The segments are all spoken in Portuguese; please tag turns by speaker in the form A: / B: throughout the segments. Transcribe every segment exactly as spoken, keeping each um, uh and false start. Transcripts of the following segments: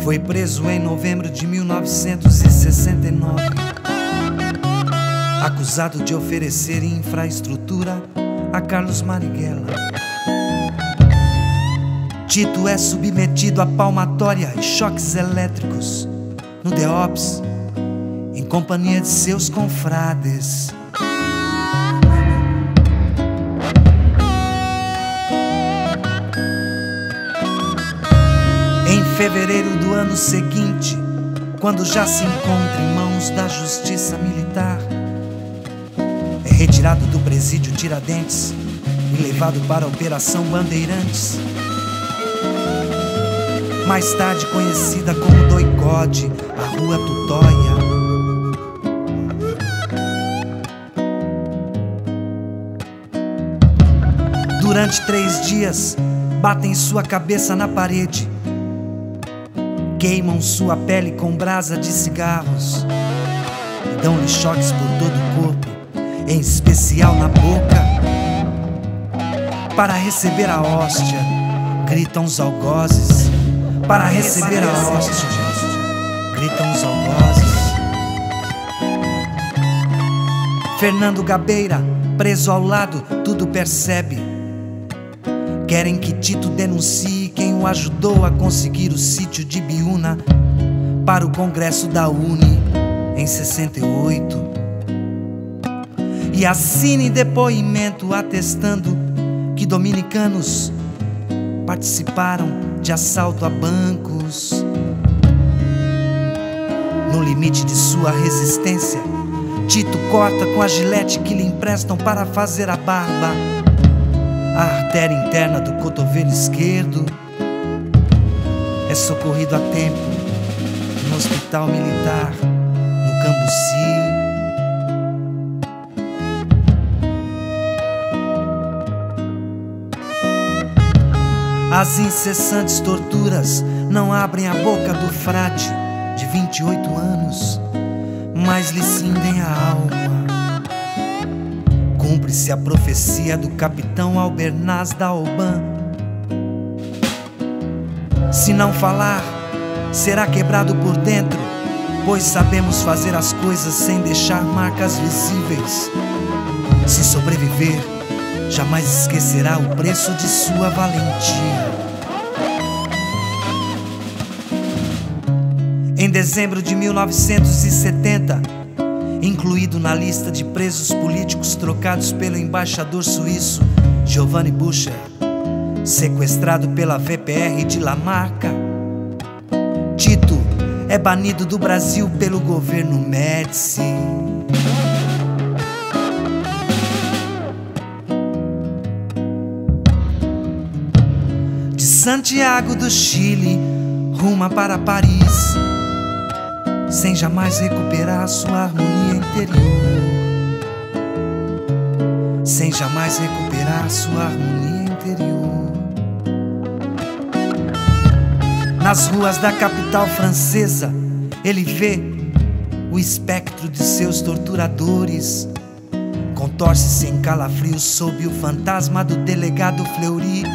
A: Foi preso em novembro de mil novecentos e sessenta e nove, acusado de oferecer infraestrutura a Carlos Marighella. Tito é submetido a palmatória e choques elétricos no DEOPS, em companhia de seus confrades. Em fevereiro do ano seguinte, quando já se encontra em mãos da justiça militar, é retirado do presídio Tiradentes e levado para a Operação Bandeirantes, mais tarde conhecida como Doicode, a Rua Tutóia. Durante três dias, batem sua cabeça na parede, queimam sua pele com brasa de cigarros e dão-lhe choques por todo o corpo, em especial na boca. Para receber a hóstia, gritam os algozes. Para receber a hóstia, gritam os algozes. Fernando Gabeira, preso ao lado, tudo percebe. Querem que Tito denuncie quem o ajudou a conseguir o sítio de Biúna para o Congresso da UNE em sessenta e oito. E assine depoimento atestando que dominicanos participaram de assalto a bancos. No limite de sua resistência, Tito corta com a gilete que lhe emprestam para fazer a barba a artéria interna do cotovelo esquerdo. É socorrido a tempo no hospital militar, no Cambuci. As incessantes torturas não abrem a boca do frade de vinte e oito anos, mas lhe cindem a alma. Cumpre-se a profecia do capitão Albernaz da Oban: se não falar, será quebrado por dentro, pois sabemos fazer as coisas sem deixar marcas visíveis. Se sobreviver, jamais esquecerá o preço de sua valentia. Em dezembro de mil novecentos e setenta, incluído na lista de presos políticos trocados pelo embaixador suíço Giovanni Bucher, sequestrado pela V P R de Lamarca, Tito é banido do Brasil pelo governo Médici. De Santiago do Chile, ruma para Paris, sem jamais recuperar sua harmonia interior. Sem jamais recuperar sua harmonia interior. Nas ruas da capital francesa, ele vê o espectro de seus torturadores. Contorce-se em calafrios sob o fantasma do delegado Fleury.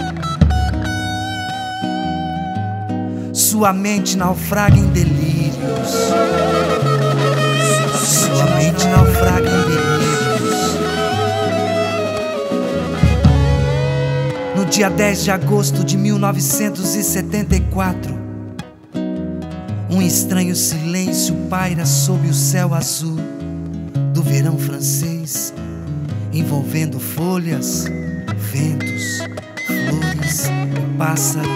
A: Sua mente naufraga em delírios. Sua mente naufraga em delírios. No dia dez de agosto de mil novecentos e setenta e quatro, um estranho silêncio paira sob o céu azul do verão francês, envolvendo folhas, ventos, flores e pássaros.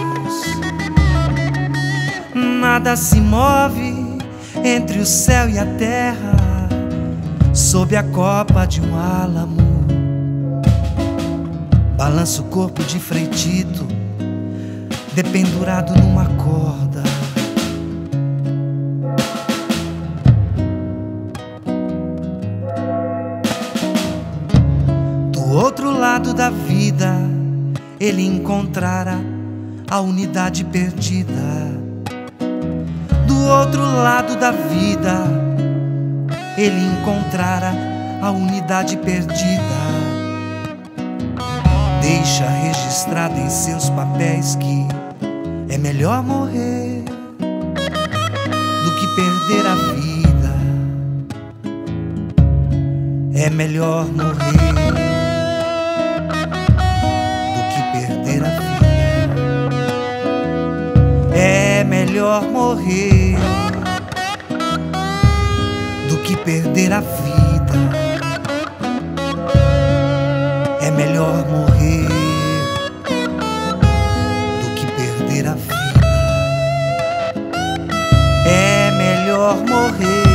A: Nada se move entre o céu e a terra, sob a copa de um álamo. Balança o corpo de Frei Tito, dependurado numa corda. Do outro lado da vida, ele encontrara a unidade perdida. Do outro lado da vida, ele encontrara a unidade perdida. Deixa registrado em seus papéis que é melhor morrer perder a vida. É melhor morrer do que perder a vida. É melhor morrer do que perder a vida. É melhor morrer do que perder a vida. É melhor morrer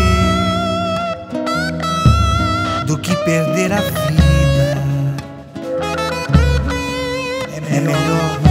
A: do que perder a vida. É melhor morrer.